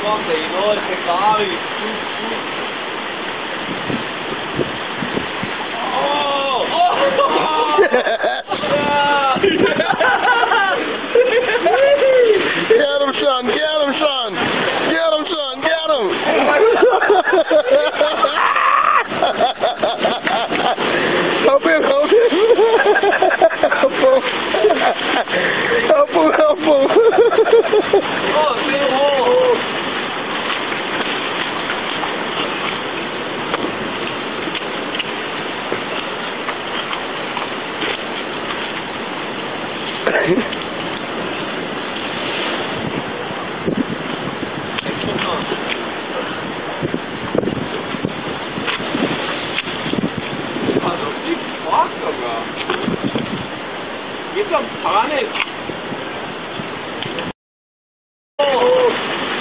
Senhor, peccavi. Oh! Oh! Get him, son! Get him, son! Get him, son! Get him! Help him! Help him! Help him! Help him! Help him! Oh, Senhor! Gib doch Panik! Oh!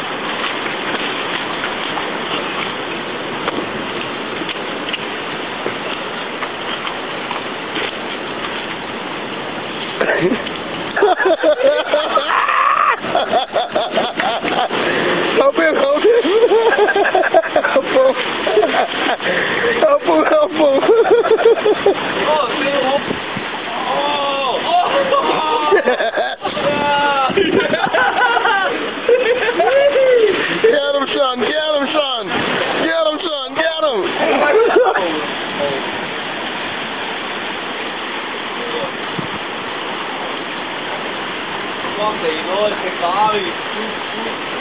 Help him! Help him! Help him! Help him! Help him! Oh, Senhor! Oh! Oh! Get him, son! Get him, son! Get him, son! Get him! Oh, Senhor, peccavi.